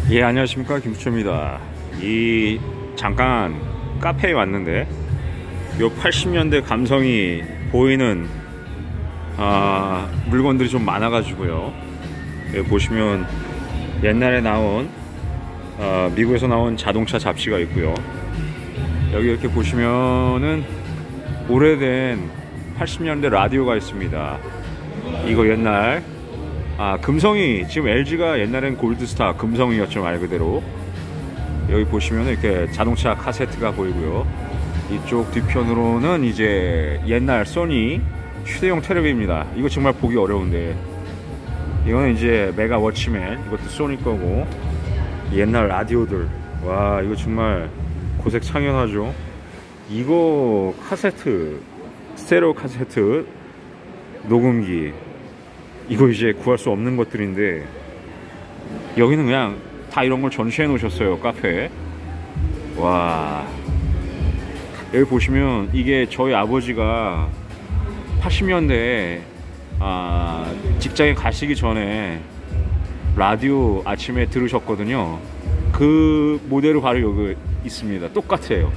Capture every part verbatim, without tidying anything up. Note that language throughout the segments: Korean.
예, 안녕하십니까, 김부초입니다. 이 잠깐 카페에 왔는데 요 팔십 년대 감성이 보이는 아, 물건들이 좀 많아 가지고요. 여기 보시면 옛날에 나온 아, 미국에서 나온 자동차 잡지가 있고요. 여기 이렇게 보시면은 오래된 팔십 년대 라디오가 있습니다. 이거 옛날 아 금성이, 지금 엘지가 옛날엔 골드스타 금성이었죠, 말 그대로. 여기 보시면 이렇게 자동차 카세트가 보이고요. 이쪽 뒤편으로는 이제 옛날 소니 휴대용 텔레비입니다. 이거 정말 보기 어려운데, 이거는 이제 메가 워치맨, 이것도 소니 거고. 옛날 라디오들, 와 이거 정말 고색 창연하죠. 이거 카세트, 스테레오 카세트 녹음기, 이거 이제 구할 수 없는 것들인데, 여기는 그냥 다 이런 걸 전시해 놓으셨어요, 카페에. 와, 여기 보시면 이게 저희 아버지가 팔십 년대에 아, 직장에 가시기 전에 라디오 아침에 들으셨거든요. 그 모델이 바로 여기 있습니다. 똑같아요.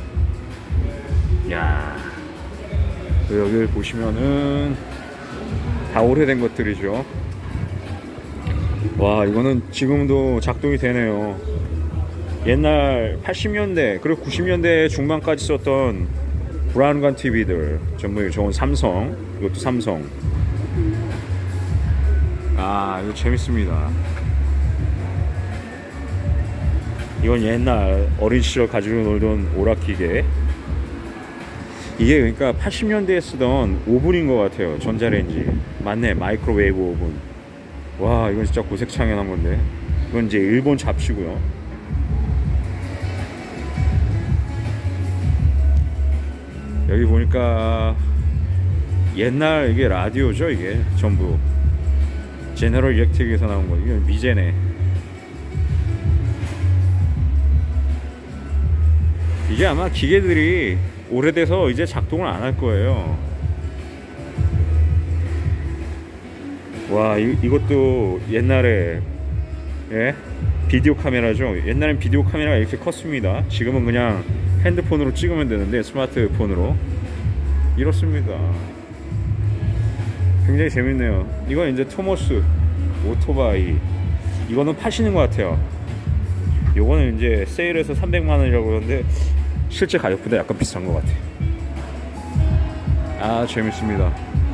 야, 여기 보시면은 다 오래된 것들이죠. 와, 이거는 지금도 작동이 되네요. 옛날 팔십 년대 그리고 구십 년대 중반까지 썼던 브라운관 티비들 전부 저건 삼성, 이것도 삼성. 아, 이거 재밌습니다. 이건 옛날 어린 시절 가지고 놀던 오락기계. 이게 그러니까 팔십 년대에 쓰던 오븐인 것 같아요. 전자레인지. 맞네, 마이크로웨이브 오븐. 와, 이건 진짜 고색창연한 건데. 이건 이제 일본 잡지고요. 여기 보니까 옛날 이게 라디오죠. 이게 전부 제너럴 일렉트릭에서 나온 거. 이게 미제네. 이게 아마 기계들이 오래돼서 이제 작동을 안 할 거예요. 와, 이, 이것도 옛날에, 예? 비디오 카메라죠. 옛날엔 비디오 카메라가 이렇게 컸습니다. 지금은 그냥 핸드폰으로 찍으면 되는데, 스마트폰으로. 이렇습니다. 굉장히 재밌네요. 이건 이제 토머스 오토바이. 이거는 파시는 것 같아요. 요거는 이제 세일해서 삼백만 원이라고 그러는데 실제 가격보다 약간 비싼 것 같아요. 아, 재밌습니다.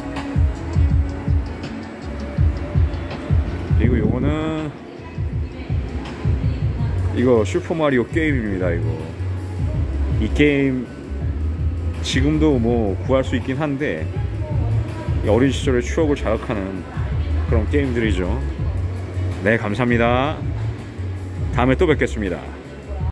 그리고 요거는 이거 슈퍼마리오 게임입니다. 이거 이 게임 지금도 뭐 구할 수 있긴 한데, 어린 시절의 추억을 자극하는 그런 게임들이죠. 네, 감사합니다. 다음에 또 뵙겠습니다.